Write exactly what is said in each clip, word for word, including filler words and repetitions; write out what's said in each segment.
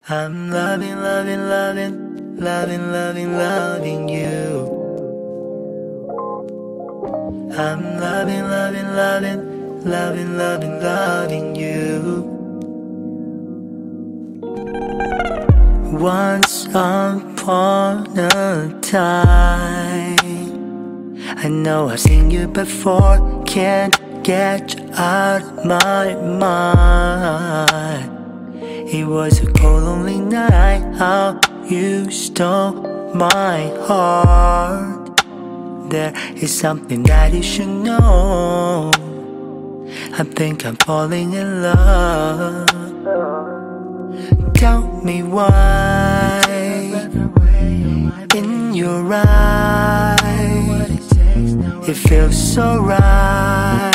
I'm loving, loving, loving, loving, loving, loving you. I'm loving, loving, loving, loving, loving, loving you. Once upon a time, I know I've seen you before, can't get you out of my mind. It was a cold, lonely night, how you stole my heart. There is something that you should know, I think I'm falling in love. Tell me why, in your eyes, it feels so right.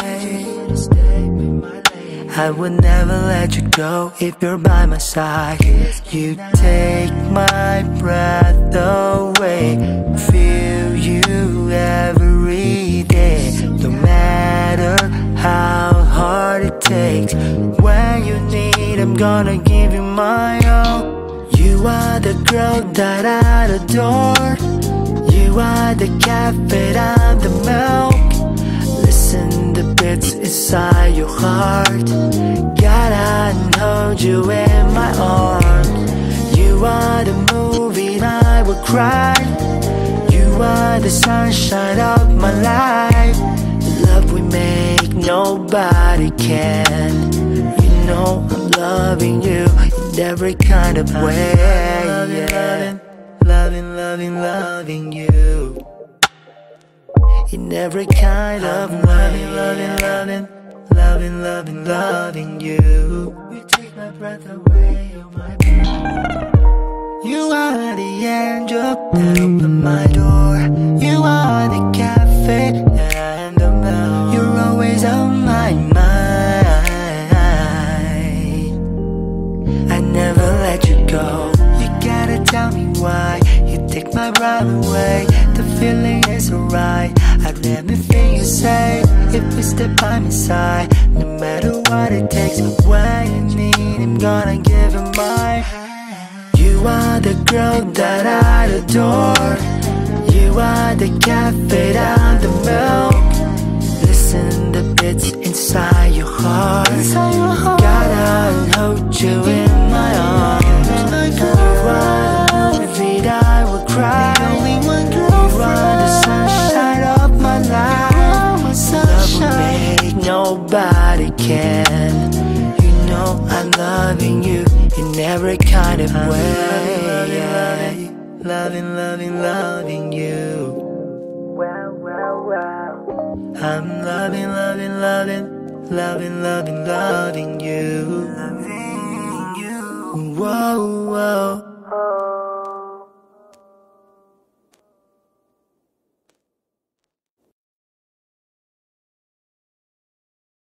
I would never let you go if you're by my side. You take my breath away, feel you every day. No matter how hard it takes, when you need, I'm gonna give you my all. You are the girl that I adore. You are the cafè, I'm the milk. Listen the beats inside your heart. Gotta hold you in my arms. You are the movie I will cry. You are the sunshine of my life. The love we make, nobody can. You know I'm loving you in every kind of way. Loving, loving, loving, loving you in every kind of way. Loving, loving, loving, loving, loving, loving you. You take my breath away, you're my baby. You are the angel that opened my door. You are the cafè and the milk. You're always on my mind. I never let you go. You gotta tell me why. You take my breath away. The feeling is alright. I'd let anything you say if you step by my side. No matter what it takes, when you need, I'm gonna give you mine. You are the girl that I adore. You are the cafè, I'm the milk. Listen the beats inside your heart. Gotta hold you in my arms. You are the movie that I will cry. You are the sunshine of my life. Love will make, nobody can. You know I'm loving you in every kind of way. Loving, loving, loving you. I'm loving, loving, loving, loving, loving, loving you. Whoa, whoa.